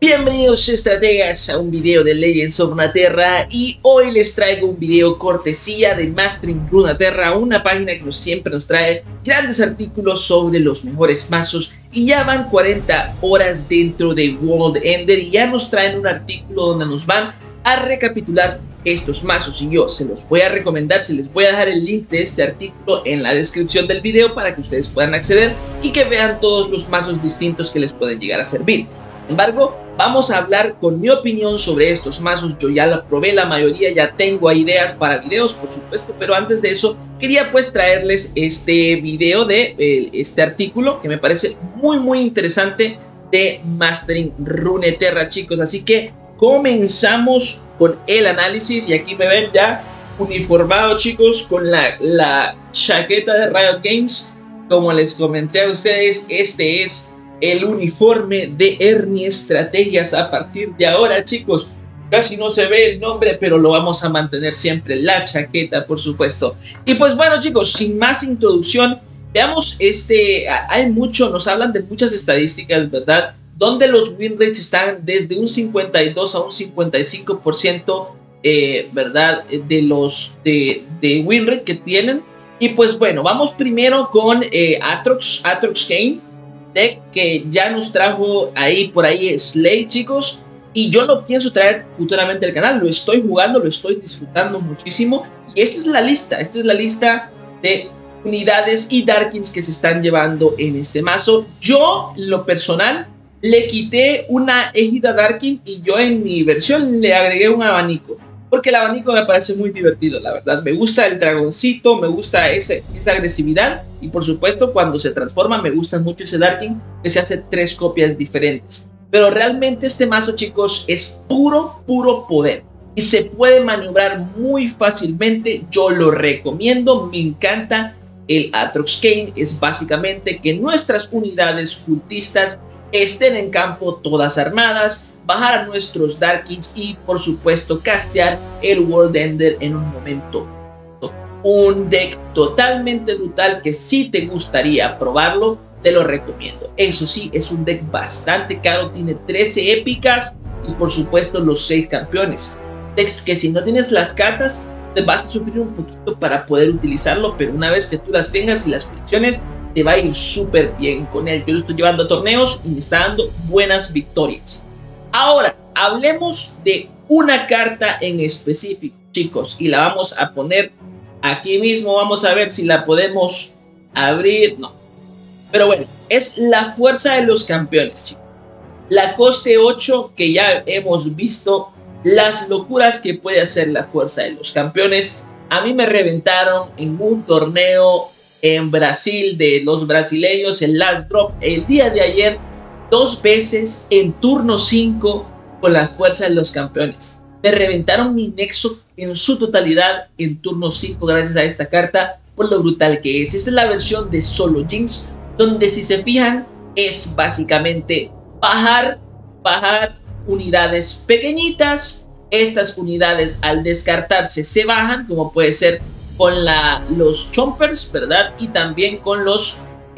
Bienvenidos estrategas a un video de Legends of Runeterra y hoy les traigo un video cortesía de Mastering Runeterra, una página que siempre nos trae grandes artículos sobre los mejores mazos y ya van 40 horas dentro de World Ender y ya nos traen un artículo donde nos van a recapitular estos mazos y yo se los voy a recomendar, se les voy a dejar el link de este artículo en la descripción del video para que ustedes puedan acceder y que vean todos los mazos distintos que les pueden llegar a servir. Sin embargo, vamos a hablar con mi opinión sobre estos mazos. Yo ya la probé la mayoría, ya tengo ideas para videos, por supuesto, pero antes de eso quería pues traerles este video de este artículo que me parece muy interesante de Mastering Runeterra, chicos. Así que comenzamos con el análisis y aquí me ven ya uniformado, chicos, con la chaqueta de Riot Games. Como les comenté a ustedes, este es el uniforme de Ernie Estrategias a partir de ahora, chicos. Casi no se ve el nombre, pero lo vamos a mantener siempre, la chaqueta, por supuesto. Y pues bueno, chicos, sin más introducción, veamos hay mucho, nos hablan de muchas estadísticas, ¿verdad? Donde los win rates están desde un 52 a un 55%, ¿verdad? De win rate que tienen. Y pues bueno, vamos primero con Aatrox Kane, deck que ya nos trajo por ahí Slay, chicos, y yo lo pienso traer futuramente al canal. Lo estoy jugando, lo estoy disfrutando muchísimo y esta es la lista de unidades y Darkins que se están llevando en este mazo. Yo, en lo personal, le quité una égida Darkin y yo en mi versión le agregué un abanico, porque el abanico me parece muy divertido, la verdad. Me gusta el dragoncito, me gusta esa agresividad. Y por supuesto, cuando se transforma, me gusta mucho ese Darkin, que se hace 3 copias diferentes. Pero realmente este mazo, chicos, es puro poder. Y se puede maniobrar muy fácilmente. Yo lo recomiendo, me encanta. El Aatrox Kane es básicamente que nuestras unidades cultistas estén en campo todas armadas, bajar a nuestros Darkins y por supuesto castear el World Ender en un momento. Un deck totalmente brutal que si te gustaría probarlo, te lo recomiendo. Eso sí, es un deck bastante caro, tiene 13 épicas y por supuesto los 6 campeones. Decks que si no tienes las cartas, te vas a sufrir un poquito para poder utilizarlo, pero una vez que tú las tengas y las colecciones, te va a ir súper bien con él. Yo lo estoy llevando a torneos y me está dando buenas victorias. Ahora, hablemos de una carta en específico, chicos, y la vamos a poner aquí mismo. Vamos a ver si la podemos abrir. No. Pero bueno, es la fuerza de los campeones, chicos. La coste 8, que ya hemos visto las locuras que puede hacer la fuerza de los campeones. A mí me reventaron en un torneo en Brasil de los brasileños, el Last Drop, el día de ayer, 2 veces en turno 5 con la fuerza de los campeones. Me reventaron mi Nexo en su totalidad en turno 5 gracias a esta carta, por lo brutal que es. Esta es la versión de Solo Jinx, donde si se fijan es básicamente bajar unidades pequeñitas. Estas unidades al descartarse se bajan, como puede ser con los chompers, ¿verdad? Y también con los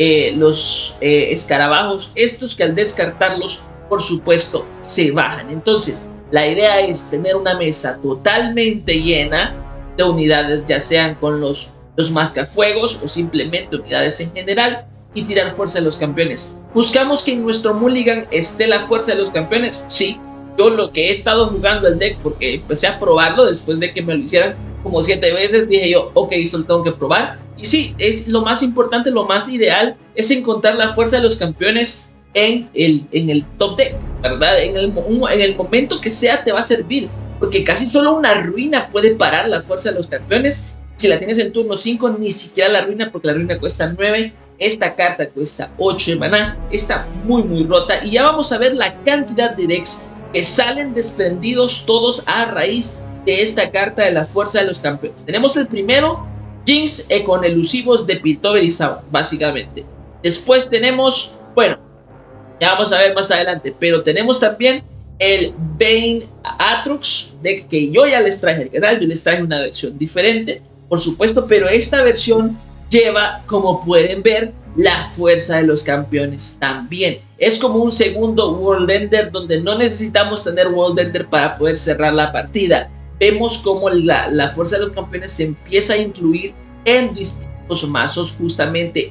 escarabajos, estos que al descartarlos, por supuesto, se bajan. Entonces, la idea es tener una mesa totalmente llena de unidades, ya sean con los mascafuegos o simplemente unidades en general, y tirar fuerza de los campeones. ¿Buscamos que en nuestro mulligan esté la fuerza de los campeones? Sí. Yo lo que he estado jugando el deck, porque empecé a probarlo después de que me lo hicieran como 7 veces, dije yo, ok, esto lo tengo que probar. Y sí, es lo más importante, lo más ideal es encontrar la fuerza de los campeones en el top deck, ¿verdad? En el momento que sea te va a servir, porque casi solo una ruina puede parar la fuerza de los campeones. Si la tienes en turno 5, ni siquiera la ruina, porque la ruina cuesta 9. Esta carta cuesta 8 de maná, está muy rota. Y ya vamos a ver la cantidad de decks que salen desprendidos todos a raíz de esta carta de la fuerza de los campeones. Tenemos el primero, Jinx con elusivos de Piltover y Zaun, básicamente. Después tenemos, bueno, ya vamos a ver más adelante, pero tenemos también el Bane Aatrox, de que yo ya les traje al canal. Yo les traje una versión diferente, por supuesto, pero esta versión lleva, como pueden ver, la fuerza de los campeones también. Es como un segundo World Ender donde no necesitamos tener World Ender para poder cerrar la partida. Vemos como la fuerza de los campeones se empieza a incluir en distintos mazos. Justamente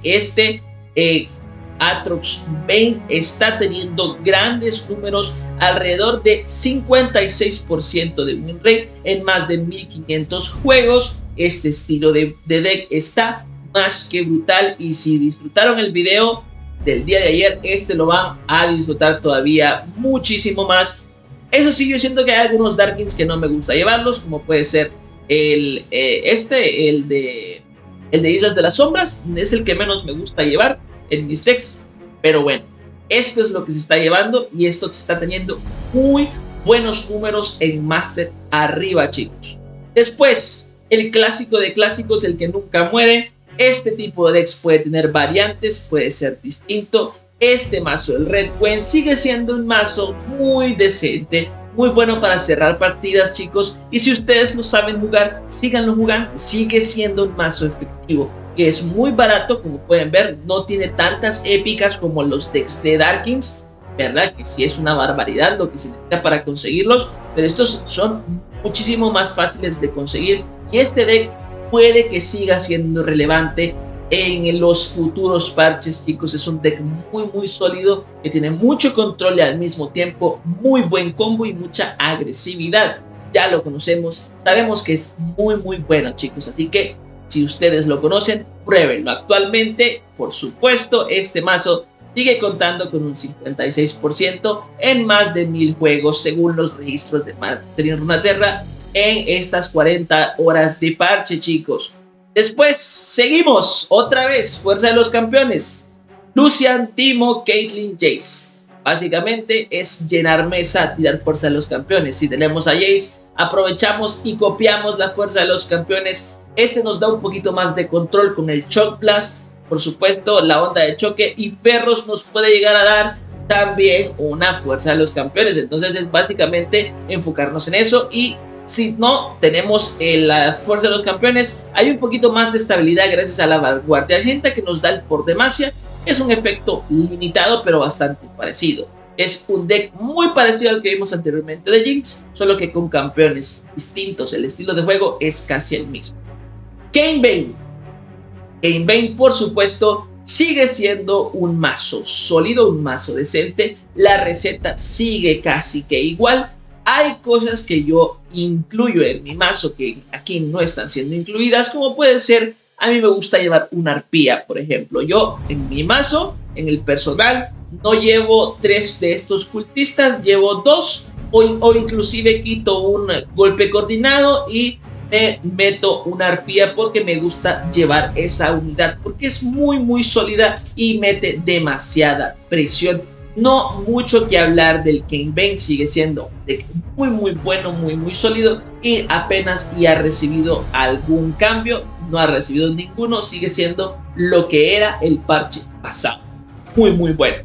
Aatrox Bane está teniendo grandes números, alrededor de 56% de win rate en más de 1500 juegos. Este estilo de deck está más que brutal, y si disfrutaron el video del día de ayer, lo van a disfrutar todavía muchísimo más. Eso sí, yo siento que hay algunos Darkins que no me gusta llevarlos, como puede ser el de Islas de las Sombras. Es el que menos me gusta llevar en mis decks, pero bueno, esto es lo que se está llevando y esto se está teniendo muy buenos números en Master arriba, chicos. Después, el clásico de clásicos, el que nunca muere. Este tipo de decks puede tener variantes, puede ser distinto. Este mazo, el Red Gwen, sigue siendo un mazo muy decente, muy bueno para cerrar partidas, chicos. Y si ustedes lo saben jugar, síganlo jugando. Sigue siendo un mazo efectivo, que es muy barato, como pueden ver. No tiene tantas épicas como los decks de Darkins, ¿verdad? Que sí es una barbaridad lo que se necesita para conseguirlos, pero estos son muchísimo más fáciles de conseguir. Y este deck puede que siga siendo relevante en los futuros parches, chicos. Es un deck muy sólido, que tiene mucho control y al mismo tiempo muy buen combo y mucha agresividad. Ya lo conocemos, sabemos que es muy bueno, chicos, así que si ustedes lo conocen, pruébenlo. Actualmente, por supuesto, este mazo sigue contando con un 56% en más de 1000 juegos según los registros de Master en Runeterra en estas 40 horas de parche, chicos. Después seguimos otra vez, fuerza de los campeones. Lucian, Teemo, Caitlyn, Jace. Básicamente es llenar mesa, tirar fuerza de los campeones. Si tenemos a Jace, aprovechamos y copiamos la fuerza de los campeones. Nos da un poquito más de control con el Shock Blast, por supuesto, la onda de choque, y Ferros nos puede llegar a dar también una fuerza de los campeones. Entonces es básicamente enfocarnos en eso. Y si no tenemos la fuerza de los campeones, hay un poquito más de estabilidad gracias a la vanguardia argenta que nos da el por demasia. Es un efecto limitado, pero bastante parecido. Es un deck muy parecido al que vimos anteriormente de Jinx, solo que con campeones distintos. El estilo de juego es casi el mismo. Kane Bane. Kane Bane, por supuesto, sigue siendo un mazo sólido, un mazo decente. La receta sigue casi que igual. Hay cosas que yo incluyo en mi mazo que aquí no están siendo incluidas, como puede ser, a mí me gusta llevar una arpía, por ejemplo. Yo en mi mazo, en el personal, no llevo 3 de estos cultistas, llevo 2 o inclusive quito un golpe coordinado y me meto una arpía porque me gusta llevar esa unidad, porque es muy sólida y mete demasiada presión. No mucho que hablar del Kane Bane, sigue siendo muy bueno, muy sólido, y apenas ha recibido algún cambio, no ha recibido ninguno, sigue siendo lo que era el parche pasado. Muy bueno.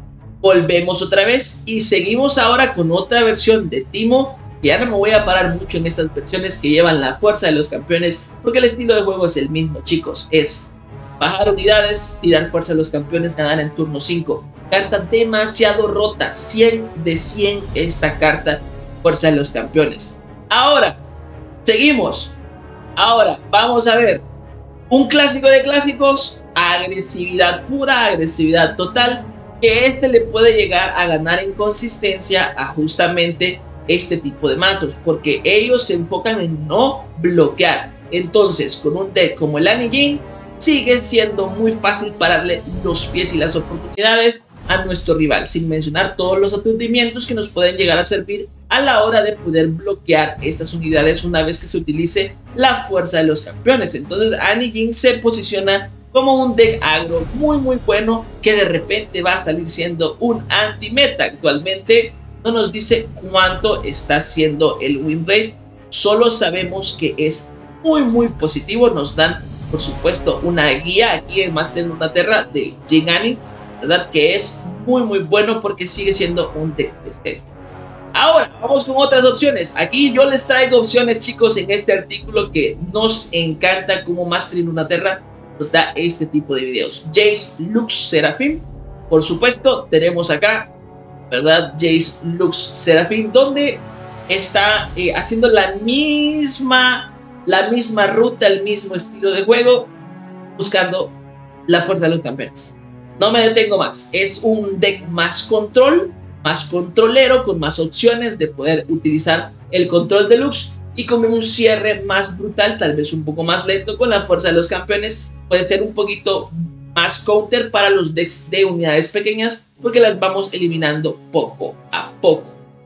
Volvemos otra vez y seguimos ahora con otra versión de Teemo, que ya no me voy a parar mucho en estas versiones que llevan la fuerza de los campeones, porque el estilo de juego es el mismo, chicos. Es bajar unidades, tirar fuerza de los campeones, ganar en turno 5. Carta demasiado rota, 100 de 100 esta carta, fuerza de los campeones. Ahora, seguimos. Ahora, vamos a ver. Un clásico de clásicos, agresividad pura, agresividad total, que le puede llegar a ganar en consistencia a justamente este tipo de mazos, porque ellos se enfocan en no bloquear. Entonces, con un deck como el Annie Jane, sigue siendo muy fácil pararle los pies y las oportunidades a nuestro rival, sin mencionar todos los aturdimientos que nos pueden llegar a servir a la hora de poder bloquear estas unidades una vez que se utilice la fuerza de los campeones. Entonces Annie Jane se posiciona como un deck agro muy bueno, que de repente va a salir siendo un anti-meta. Actualmente no nos dice cuánto está siendo el win rate, solo sabemos que es muy positivo. Nos dan, por supuesto, una guía aquí en Master en Runeterra de Jane Annie, ¿verdad? Que es muy bueno porque sigue siendo un deck decente. Ahora vamos con otras opciones. Aquí yo les traigo opciones, chicos, en este artículo que nos encanta como Master en Runeterra. nos da este tipo de videos. Jace Lux Seraphim, por supuesto, tenemos acá, ¿verdad? Jace Lux Seraphim, donde está haciendo la misma ruta, el mismo estilo de juego, buscando la fuerza de los campeones. No me detengo más, es un deck más control, más controlero, con más opciones de poder utilizar el control deluxe y con un cierre más brutal, tal vez un poco más lento con la fuerza de los campeones. Puede ser un poquito más counter para los decks de unidades pequeñas porque las vamos eliminando poco a poco.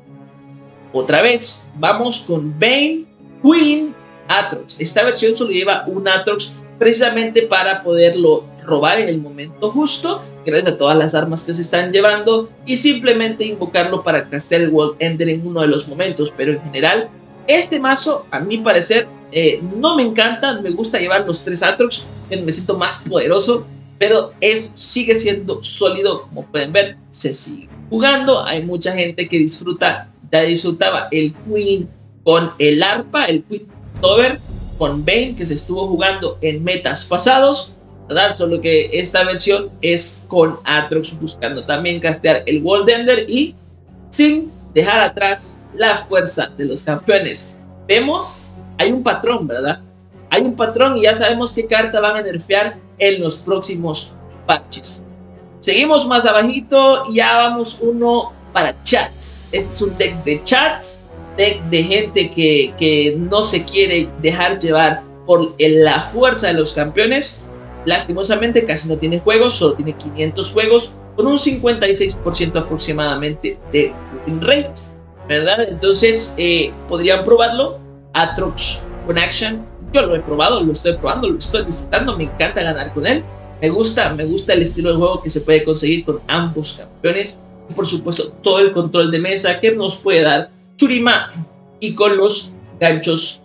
Otra vez, vamos con Bane, Queen, Aatrox. Esta versión solo lleva un Aatrox precisamente para poderlo robar en el momento justo, gracias a todas las armas que se están llevando, y simplemente invocarlo para castear el World Ender en uno de los momentos. Pero en general, este mazo, a mi parecer, no me encanta. Me gusta llevar los 3 Aatrox, me siento más poderoso, pero sigue siendo sólido. Como pueden ver, se sigue jugando. Hay mucha gente que ya disfrutaba el Queen con el arpa, el Queen Tover con Bane, que se estuvo jugando en metas pasados, ¿verdad? Solo que esta versión es con Aatrox, buscando también castear el World Ender y sin dejar atrás la fuerza de los campeones. Vemos, hay un patrón, ¿verdad? Hay un patrón y ya sabemos qué carta van a nerfear en los próximos patches. Seguimos más abajito y ya vamos uno para chats. Este es un deck de chats, deck de gente que no se quiere dejar llevar por la fuerza de los campeones. Lastimosamente casi no tiene juegos, solo tiene 500 juegos, con un 56% aproximadamente de win rate, ¿verdad? Entonces podrían probarlo. Aatrox con Action, yo lo he probado, lo estoy probando, lo estoy disfrutando, me encanta ganar con él. Me gusta el estilo de juego que se puede conseguir con ambos campeones. Y por supuesto todo el control de mesa que nos puede dar Shurima, y con los ganchos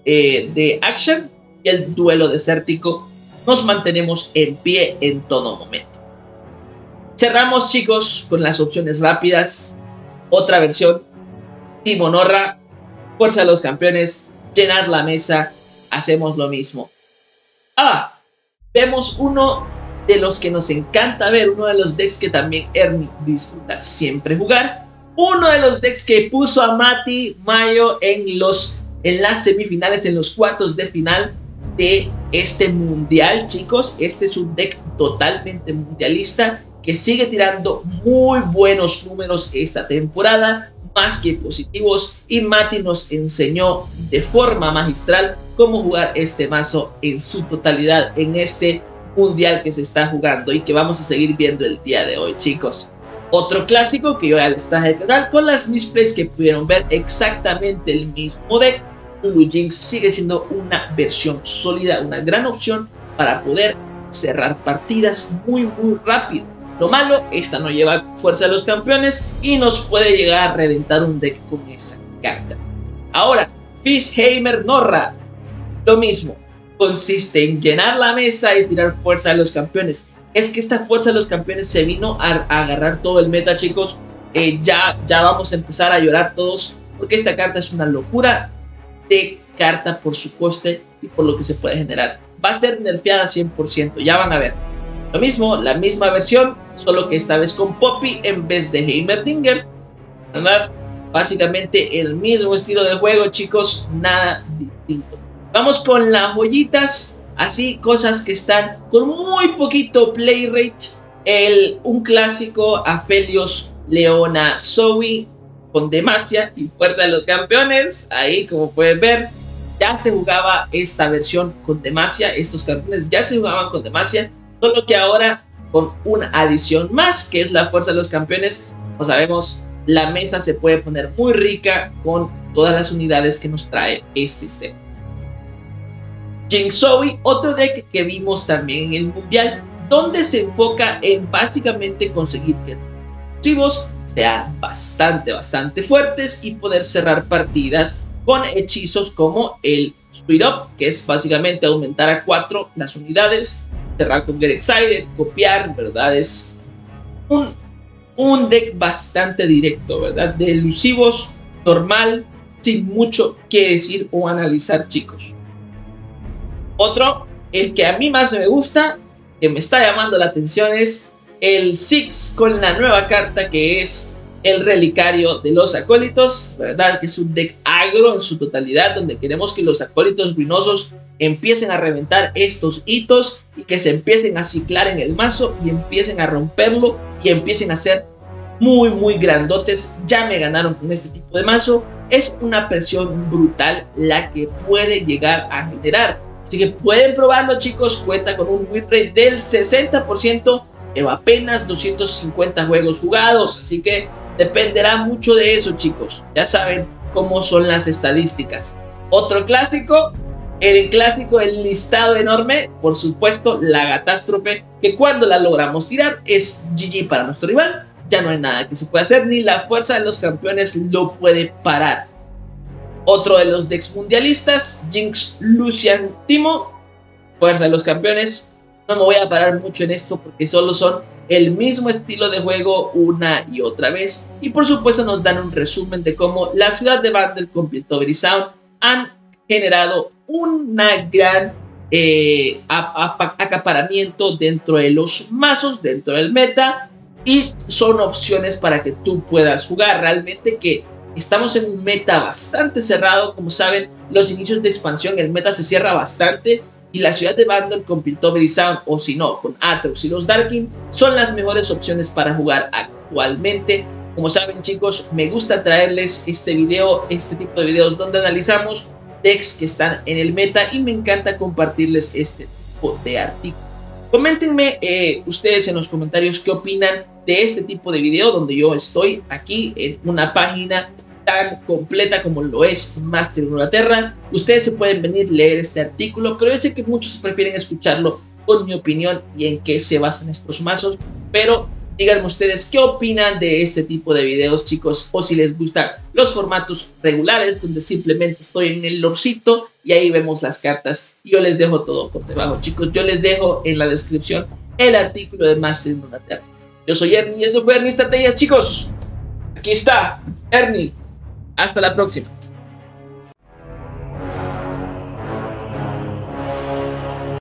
de Action y el duelo desértico nos mantenemos en pie en todo momento. Cerramos, chicos, con las opciones rápidas. Otra versión, Team Honorra, fuerza de los campeones, llenar la mesa, hacemos lo mismo. Vemos uno de los que nos encanta ver, uno de los decks que también Ermi disfruta siempre jugar, uno de los decks que puso a Mati Mayo en las semifinales, en los cuartos de final de este mundial, chicos. Este es un deck totalmente mundialista que sigue tirando muy buenos números esta temporada, más que positivos, y Mati nos enseñó de forma magistral cómo jugar este mazo en su totalidad en este mundial que se está jugando y que vamos a seguir viendo el día de hoy, chicos. Otro clásico que yo ya les traje de canal con las misplays que pudieron ver, exactamente el mismo deck. Lulu Jinx sigue siendo una versión sólida, una gran opción para poder cerrar partidas muy rápido. Lo malo, esta no lleva fuerza de los campeones y nos puede llegar a reventar un deck con esa carta. Ahora, Fishheimer Norra, lo mismo, consiste en llenar la mesa y tirar fuerza de los campeones. Es que esta fuerza de los campeones se vino a agarrar todo el meta, chicos. Ya vamos a empezar a llorar todos, porque esta carta es una locura de carta por su coste y por lo que se puede generar. Va a ser nerfeada 100%, ya van a ver. Lo mismo, la misma versión, solo que esta vez con Poppy en vez de Heimerdinger, ¿verdad? Básicamente el mismo estilo de juego, chicos, nada distinto. Vamos con las joyitas, así cosas que están con muy poquito play rate. Un clásico, Aphelios Leona Zoe con Demacia y fuerza de los campeones. Ahí, como pueden ver, ya se jugaba esta versión con Demacia. Estos campeones ya se jugaban con Demacia, solo que ahora con una adición más, que es la fuerza de los campeones. Como sabemos, la mesa se puede poner muy rica con todas las unidades que nos trae este set. Jinx Zoe, otro deck que vimos también en el mundial, donde se enfoca en básicamente conseguir que los exclusivos sean bastante fuertes y poder cerrar partidas con hechizos como el Speed Up, que es básicamente aumentar a 4 las unidades, cerrar con Get Excited, copiar, ¿verdad? Es un deck bastante directo, ¿verdad? De elusivos, normal, sin mucho que decir o analizar, chicos. Otro, el que a mí más me gusta, que me está llamando la atención, es el Six con la nueva carta que es el Relicario de los Acólitos, ¿verdad? Que es un deck agro en su totalidad, donde queremos que los acólitos ruinosos empiecen a reventar estos hitos y que se empiecen a ciclar en el mazo y empiecen a romperlo y empiecen a ser muy grandotes. Ya me ganaron con este tipo de mazo. Es una presión brutal la que puede llegar a generar. Así que pueden probarlo, chicos. Cuenta con un win rate del 60%, pero apenas 250 juegos jugados. Así que dependerá mucho de eso, chicos. Ya saben cómo son las estadísticas. Otro clásico, el clásico del listado enorme, por supuesto, la Catástrofe, que cuando la logramos tirar es GG para nuestro rival. Ya no hay nada que se pueda hacer, ni la fuerza de los campeones lo puede parar. Otro de los decks mundialistas, Jinx, Lucian, Timo, fuerza de los campeones. No me voy a parar mucho en esto porque solo son el mismo estilo de juego una y otra vez. Y por supuesto nos dan un resumen de cómo la ciudad de Vandal con Piltover y Sound han generado una gran acaparamiento dentro de los mazos, dentro del meta. Y son opciones para que tú puedas jugar. Realmente que estamos en un meta bastante cerrado. Como saben, los inicios de expansión, el meta se cierra bastante. Y la ciudad de Vandal con Piltover y Sound, o si no, con Aatrox y los Darkin, son las mejores opciones para jugar actualmente. Como saben, chicos, me gusta traerles este tipo de videos donde analizamos decks que están en el meta. Y me encanta compartirles este tipo de artículos. Coméntenme ustedes en los comentarios qué opinan de este tipo de video donde yo estoy aquí en una página tan completa como lo es Mastering Runeterra. Ustedes se pueden venir a leer este artículo, pero yo sé que muchos prefieren escucharlo con mi opinión y en qué se basan estos mazos. Pero díganme ustedes qué opinan de este tipo de videos, chicos, o si les gustan los formatos regulares donde simplemente estoy en el lorcito y ahí vemos las cartas. Yo les dejo todo por debajo, chicos. Yo les dejo en la descripción el artículo de Mastering Runeterra. Yo soy Ernie y esto fue Ernie Estrategias, chicos. Aquí está Ernie. Hasta la próxima.